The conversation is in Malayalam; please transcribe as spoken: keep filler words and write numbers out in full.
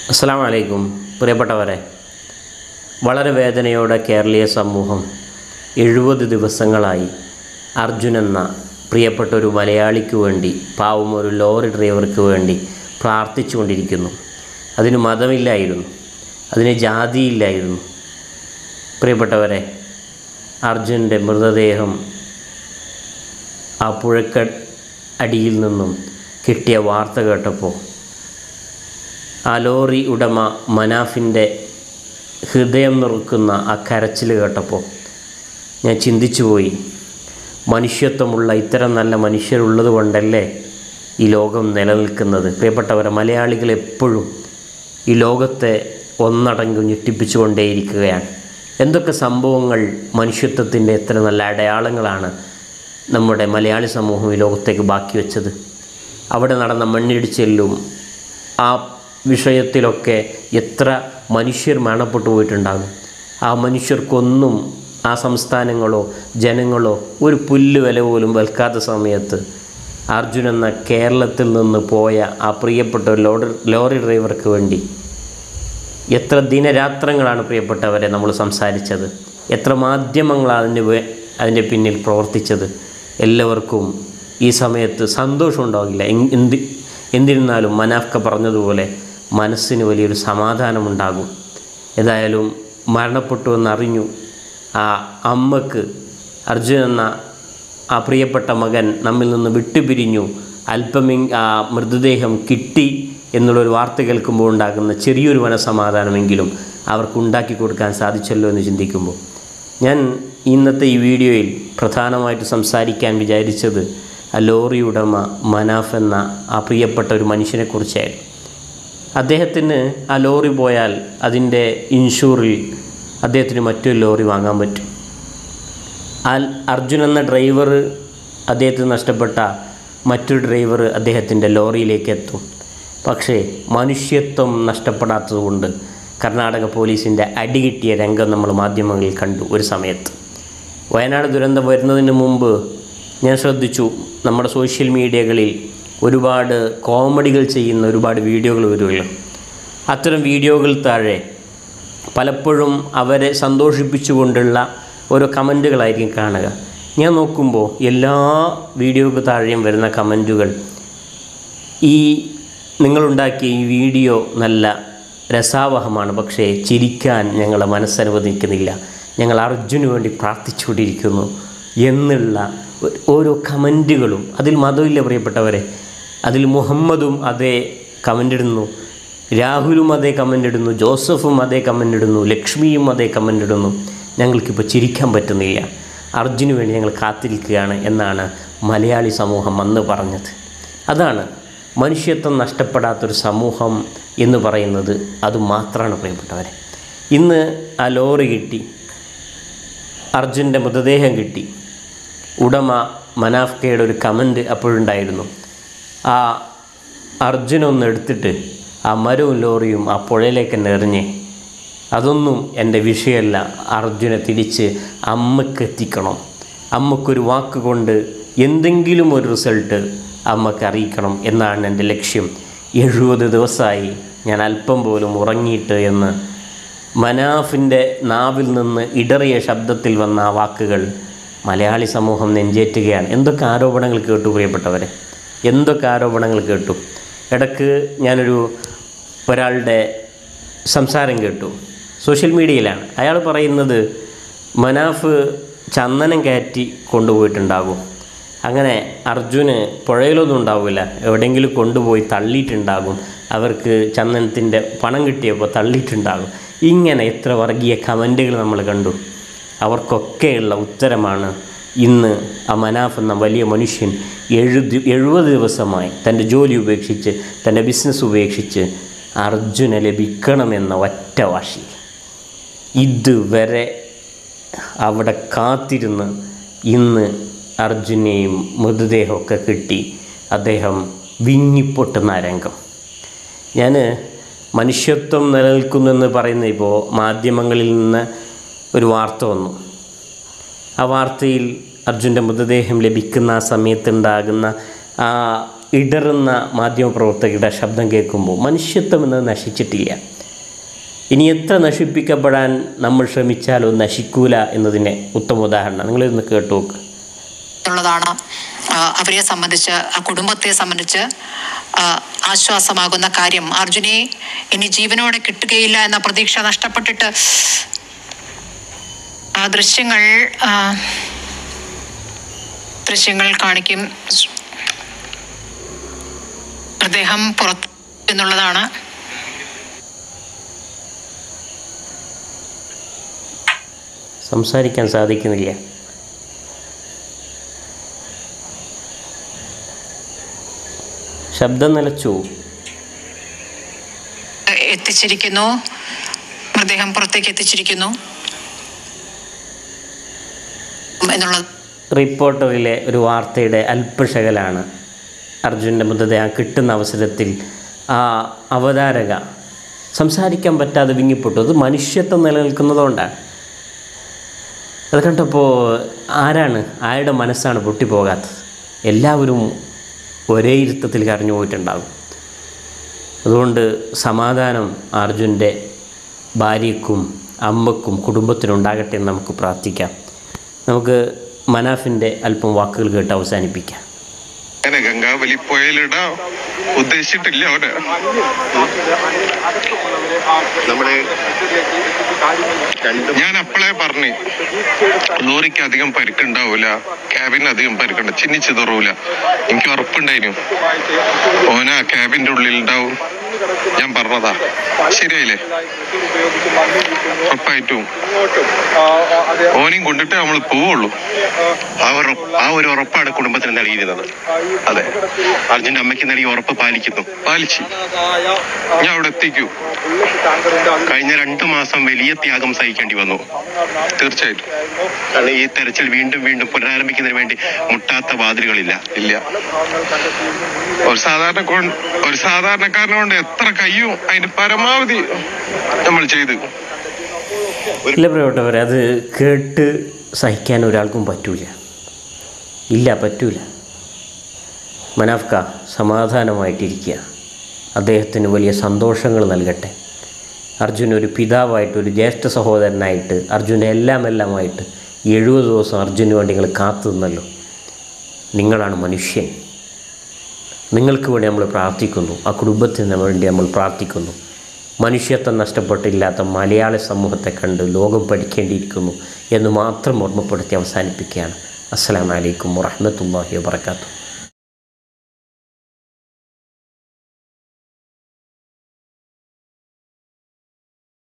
അസ്സലാമു അലൈക്കും പ്രിയപ്പെട്ടവരെ, വളരെ വേദനയോടെ കേരളീയ സമൂഹം എഴുപത് ദിവസങ്ങളായി അർജുൻ എന്ന പ്രിയപ്പെട്ട ഒരു മലയാളിക്ക് വേണ്ടി, പാവം ഒരു ലോറി ഡ്രൈവർക്ക് വേണ്ടി പ്രാർത്ഥിച്ചു കൊണ്ടിരിക്കുന്നു. അതിന് മതമില്ലായിരുന്നു, അതിന് ജാതിയില്ലായിരുന്നു. പ്രിയപ്പെട്ടവരെ, അർജുൻ്റെ മൃതദേഹം ആ പുഴക്ക അടിയിൽ നിന്നും കിട്ടിയ വാർത്ത കേട്ടപ്പോൾ ആ ലോറി ഉടമ മനാഫിൻ്റെ ഹൃദയം നുറുക്കുന്ന ആ കരച്ചിൽ കേട്ടപ്പോൾ ഞാൻ ചിന്തിച്ചു പോയി. മനുഷ്യത്വമുള്ള ഇത്തരം നല്ല മനുഷ്യരുള്ളത് കൊണ്ടല്ലേ ഈ ലോകം നിലനിൽക്കുന്നത്. പ്രിയപ്പെട്ടവരെ, മലയാളികൾ എപ്പോഴും ഈ ലോകത്തെ ഒന്നടങ്കം ഞെട്ടിപ്പിച്ചുകൊണ്ടേയിരിക്കുകയാണ്. എന്തൊക്കെ സംഭവങ്ങൾ, മനുഷ്യത്വത്തിൻ്റെ എത്ര നല്ല അടയാളങ്ങളാണ് നമ്മുടെ മലയാളി സമൂഹം ഈ ലോകത്തേക്ക് ബാക്കി വെച്ചത്. അവിടെ നടന്ന മണ്ണിടിച്ചിലും ആ വിഷയത്തിലൊക്കെ എത്ര മനുഷ്യർ മരണപ്പെട്ടു പോയിട്ടുണ്ടാകും. ആ മനുഷ്യർക്കൊന്നും ആ സംസ്ഥാനങ്ങളോ ജനങ്ങളോ ഒരു പുല്ല് വില പോലും വെൽക്കാത്ത സമയത്ത് അർജുൻ എന്ന കേരളത്തിൽ നിന്ന് പോയ ആ പ്രിയപ്പെട്ട ലോറി ലോറി ഡ്രൈവർക്ക് വേണ്ടി എത്ര ദിനരാത്രങ്ങളാണ് പ്രിയപ്പെട്ടവരെ നമ്മൾ സംസാരിച്ചത്. എത്ര മാധ്യമങ്ങളാണ് അതിന് അതിൻ്റെ പിന്നിൽ പ്രവർത്തിച്ചത്. എല്ലാവർക്കും ഈ സമയത്ത് സന്തോഷം ഉണ്ടാകില്ല. എന്ത് എന്തിരുന്നാലും മനാഫ്ക പറഞ്ഞതുപോലെ മനസ്സിന് വലിയൊരു സമാധാനമുണ്ടാകും. ഏതായാലും മരണപ്പെട്ടു എന്നറിഞ്ഞു. ആ അമ്മക്ക് അർജുൻ എന്ന ആ പ്രിയപ്പെട്ട മകൻ നമ്മിൽ നിന്ന് വിട്ടുപിരിഞ്ഞു, അല്പമെ ആ മൃതദേഹം കിട്ടി എന്നുള്ളൊരു വാർത്ത കേൾക്കുമ്പോൾ ഉണ്ടാകുന്ന ചെറിയൊരു മനസമാധാനമെങ്കിലും അവർക്കുണ്ടാക്കി കൊടുക്കാൻ സാധിച്ചല്ലോ എന്ന് ചിന്തിക്കുമ്പോൾ, ഞാൻ ഇന്നത്തെ ഈ വീഡിയോയിൽ പ്രധാനമായിട്ട് സംസാരിക്കാൻ വിചാരിച്ചത് ആ ലോറി ഉടമ മനാഫ് എന്ന ആ പ്രിയപ്പെട്ട ഒരു മനുഷ്യനെക്കുറിച്ചായിരുന്നു. അദ്ദേഹത്തിന് ആ ലോറി പോയാൽ അതിൻ്റെ ഇൻഷൂറിൽ അദ്ദേഹത്തിന് മറ്റൊരു ലോറി വാങ്ങാൻ പറ്റും. ആ അർജുൻ എന്ന ഡ്രൈവർ അദ്ദേഹത്തിന് നഷ്ടപ്പെട്ട മറ്റൊരു ഡ്രൈവർ അദ്ദേഹത്തിൻ്റെ ലോറിയിലേക്ക് എത്തും. പക്ഷേ മനുഷ്യത്വം നഷ്ടപ്പെടാത്തതുകൊണ്ട് കർണാടക പോലീസിൻ്റെ അടി കിട്ടിയ രംഗം നമ്മൾ മാധ്യമങ്ങളിൽ കണ്ടു. ഒരു സമയത്ത് വയനാട് ദുരന്തം വരുന്നതിന് മുമ്പ് ഞാൻ ശ്രദ്ധിച്ചു, നമ്മുടെ സോഷ്യൽ മീഡിയകളിൽ ഒരുപാട് കോമഡികൾ ചെയ്യുന്ന ഒരുപാട് വീഡിയോകൾ വരുമല്ലോ. അത്തരം വീഡിയോകൾ താഴെ പലപ്പോഴും അവരെ സന്തോഷിപ്പിച്ചുകൊണ്ടുള്ള ഓരോ കമൻറ്റുകളായിരിക്കും കാണുക. ഞാൻ നോക്കുമ്പോൾ എല്ലാ വീഡിയോക്ക് താഴെയും വരുന്ന കമൻറ്റുകൾ, ഈ നിങ്ങളുണ്ടാക്കിയ ഈ വീഡിയോ നല്ല രസാവഹമാണ്, പക്ഷേ ചിരിക്കാൻ ഞങ്ങളെ മനസ്സനുവദിക്കുന്നില്ല, ഞങ്ങൾ അർജുന് വേണ്ടി പ്രാർത്ഥിച്ചുകൊണ്ടിരിക്കുന്നു എന്നുള്ള ഓരോ കമൻറ്റുകളും. അതിൽ മതമില്ല പ്രിയപ്പെട്ടവരെ. അതിൽ മുഹമ്മദും അതേ കമൻ്റ് ഇടുന്നു, രാഹുലും അതേ കമൻ്റ് ഇടുന്നു, ജോസഫും അതേ കമൻ്റ് ഇടുന്നു, ലക്ഷ്മിയും അതേ കമൻ്റ് ഇടുന്നു. ഞങ്ങൾക്കിപ്പോൾ ചിരിക്കാൻ പറ്റുന്നില്ല, അർജുന് വേണ്ടി ഞങ്ങൾ കാത്തിരിക്കുകയാണ് എന്നാണ് മലയാളി സമൂഹം അന്ന് പറഞ്ഞത്. അതാണ് മനുഷ്യത്വം നഷ്ടപ്പെടാത്തൊരു സമൂഹം എന്ന് പറയുന്നത്. അതുമാത്രമാണ് പ്രിയപ്പെട്ടവരെ. ഇന്ന് ആ ലോറി കിട്ടി, അർജുൻ്റെ മൃതദേഹം കിട്ടി. ഉടമ മനാഫ്കയുടെ ഒരു കമൻറ്റ് അപ്പോഴുണ്ടായിരുന്നു, ആ അർജുനൊന്ന് എടുത്തിട്ട് ആ മരവും ലോറിയും ആ പുഴയിലേക്ക് തന്നെ എറിഞ്ഞേ, അതൊന്നും എൻ്റെ വിഷയമല്ല, അർജുനെ തിരിച്ച് അമ്മക്ക് എത്തിക്കണം, അമ്മക്കൊരു വാക്ക് കൊണ്ട് എന്തെങ്കിലും ഒരു റിസൾട്ട് അമ്മക്ക് അറിയിക്കണം എന്നാണ് എൻ്റെ ലക്ഷ്യം. എഴുപത് ദിവസമായി ഞാൻ അല്പം പോലും ഉറങ്ങിയിട്ട് എന്ന് മനാഫിൻ്റെ നാവിൽ നിന്ന് ഇടറിയ ശബ്ദത്തിൽ വന്ന ആ വാക്കുകൾ മലയാളി സമൂഹം നെഞ്ചേറ്റുകയാണ്. എന്തൊക്കെ ആരോപണങ്ങൾ കേട്ടു പ്രിയപ്പെട്ടവരെ, എന്തൊക്കെ ആരോപണങ്ങൾ കേട്ടു. ഇടയ്ക്ക് ഞാനൊരു ഒരാളുടെ സംസാരം കേട്ടു, സോഷ്യൽ മീഡിയയിലാണ്. അയാൾ പറയുന്നത് മനാഫ് ചന്ദനം കയറ്റി കൊണ്ടുപോയിട്ടുണ്ടാകും, അങ്ങനെ അർജുന് പുഴയിലൊന്നും ഉണ്ടാവില്ല, എവിടെയെങ്കിലും കൊണ്ടുപോയി തള്ളിയിട്ടുണ്ടാകും, അവർക്ക് ചന്ദനത്തിൻ്റെ പണം കിട്ടിയപ്പോൾ തള്ളിയിട്ടുണ്ടാകും. ഇങ്ങനെ എത്ര വർഗീയ കമൻറ്റുകൾ നമ്മൾ കണ്ടു. അവർക്കൊക്കെയുള്ള ഉത്തരമാണ് ഇന്ന് ആ മനാഫ് എന്ന വലിയ മനുഷ്യൻ എഴുതി എഴുപത് ദിവസമായി തൻ്റെ ജോലി ഉപേക്ഷിച്ച്, തൻ്റെ ബിസിനസ് ഉപേക്ഷിച്ച് അർജുനെ ലഭിക്കണമെന്ന ഒറ്റ വാശി ഇതുവരെ അവിടെ കാത്തിരുന്ന് ഇന്ന് അർജുനെയും മൃതദേഹമൊക്കെ കിട്ടി അദ്ദേഹം വിങ്ങിപ്പൊട്ടുന്ന രംഗം. ഞാൻ മനുഷ്യത്വം നിലനിൽക്കുന്നെന്ന് പറയുന്ന ഇപ്പോൾ മാധ്യമങ്ങളിൽ നിന്ന് ഒരു വാർത്ത വന്നു. ആ വാർത്തയിൽ അർജുൻ്റെ മൃതദേഹം ലഭിക്കുന്ന ആ സമയത്തുണ്ടാകുന്ന ആ ഇടറുന്ന മാധ്യമപ്രവർത്തകരുടെ ശബ്ദം കേൾക്കുമ്പോൾ മനുഷ്യത്വം എന്നത് നശിച്ചിട്ടില്ല. ഇനി എത്ര നശിപ്പിക്കപ്പെടാൻ നമ്മൾ ശ്രമിച്ചാലോ നശിക്കൂല എന്നതിന് ഉത്തമ ഉദാഹരണം നിങ്ങളിന്ന് കേട്ടു നോക്ക്. ാണ് അവരെ സംബന്ധിച്ച്, ആ കുടുംബത്തെ സംബന്ധിച്ച് ആശ്വാസമാകുന്ന കാര്യം. അർജുനെ ഇനി ജീവനോടെ കിട്ടുകയില്ല എന്ന പ്രതീക്ഷ നഷ്ടപ്പെട്ടിട്ട് ആ ദൃശ്യങ്ങൾ ദൃശ്യങ്ങൾ കാണിക്കും. മൃതദേഹം പുറത്തു എന്നുള്ളതാണ്. സംസാരിക്കാൻ സാധിക്കുന്നില്ല. ശബ്ദം നിലച്ചു. എത്തിച്ചിരിക്കുന്നു, മൃതദേഹം പുറത്തേക്ക് എത്തിച്ചിരിക്കുന്നു എന്നുള്ളത് റിപ്പോർട്ടറിലെ ഒരു വാർത്തയുടെ അല്പശകലാണ്. അർജുൻ്റെ മൃതദേഹം കിട്ടുന്ന അവസരത്തിൽ ആ അവതാരക സംസാരിക്കാൻ പറ്റാതെ വിങ്ങിപ്പെട്ടു. അത് മനുഷ്യത്വം നിലനിൽക്കുന്നതുകൊണ്ടാണ്. അത് കണ്ടപ്പോൾ ആരാണ് ആരുടെ മനസ്സാണ് പൊട്ടിപ്പോകാത്തത്? എല്ലാവരും ഒരേ ഇരുത്തത്തിൽ കരഞ്ഞു പോയിട്ടുണ്ടാകും. അതുകൊണ്ട് സമാധാനം അർജുൻ്റെ ഭാര്യയ്ക്കും അമ്മക്കും കുടുംബത്തിനും ഉണ്ടാകട്ടെ എന്ന് നമുക്ക് പ്രാർത്ഥിക്കാം. നമുക്ക് മനാഫിൻ്റെ അല്പം വാക്കുകൾ കേട്ട് അവസാനിപ്പിക്കാം. ഗംഗാവലി പുഴയിലിടാൻ ഉദ്ദേശിച്ചിട്ടില്ല അവന്. നമ്മള് ഞാൻ അപ്പളേ പറഞ്ഞു ലോറിക്ക് അധികം പരിക്കുണ്ടാവൂല, ക്യാബിന് അധികം പരിക്കുണ്ട, ചിന്നിച്ച് തുറവൂല. എനിക്ക് ഉറപ്പുണ്ടായിരുന്നു ഓന ക്യാബിന്റെ ഉള്ളിൽ ഉണ്ടാവും. ഞാൻ പറഞ്ഞതാ, ശരിയായില്ലേ? ഉറപ്പായിട്ടും ഓനെയും കൊണ്ടിട്ട് നമ്മൾ പോവുള്ളൂ. ആ ഒരു ആ ഒരു ഉറപ്പാണ് കുടുംബത്തിന് നൽകിയിരുന്നത്. അതെ, അർജുന്റെ അമ്മയ്ക്ക് നൽകിയ ഉറപ്പ് പാലിക്കുന്നു, പാലിച്ചു. ഞാൻ അവിടെ എത്തിക്കൂ. കഴിഞ്ഞ രണ്ടു മാസം വലിയ ത്യാഗം സഹിക്കേണ്ടി വന്നു, തീർച്ചയായിട്ടും. കാരണം ഈ തെരച്ചിൽ വീണ്ടും വീണ്ടും പുനരാരംഭിക്കുന്നതിന് വേണ്ടി മുട്ടാത്ത വാതിലുകളില്ല ഇല്ല. ഒരു സാധാരണ ഒരു സാധാരണക്കാരനെ കൊണ്ട് എത്ര കഴിയും അതിന് പരമാവധി നമ്മൾ ചെയ്തു. ഇല്ല പ്രിയപ്പെട്ടവരെ, അത് കേട്ട് സഹിക്കാൻ ഒരാൾക്കും പറ്റൂല. ഇല്ല, പറ്റൂല. മനാഫ്ക സമാധാനമായിട്ടിരിക്കുക. അദ്ദേഹത്തിന് വലിയ സന്തോഷങ്ങൾ നൽകട്ടെ. അർജുൻ ഒരു പിതാവായിട്ട്, ഒരു ജ്യേഷ്ഠ സഹോദരനായിട്ട്, അർജുൻ്റെ എല്ലാം എല്ലാമായിട്ട് എഴുപത് ദിവസം അർജുന് വേണ്ടി നിങ്ങൾ കാത്തു നിന്നല്ലോ. നിങ്ങളാണ് മനുഷ്യൻ. നിങ്ങൾക്ക് വേണ്ടി നമ്മൾ പ്രാർത്ഥിക്കുന്നു. ആ കുടുംബത്തിന് വേണ്ടി നമ്മൾ പ്രാർത്ഥിക്കുന്നു. മനുഷ്യത്വം നഷ്ടപ്പെട്ടില്ലാത്ത മലയാള സമൂഹത്തെ കണ്ട് ലോകം പഠിക്കേണ്ടിയിരിക്കുന്നു എന്ന് മാത്രം ഓർമ്മപ്പെടുത്തി അവസാനിപ്പിക്കുകയാണ്. അസ്സലാമു അലൈക്കും വറഹ്മത്തുള്ളാഹി വബറകാതുഹു.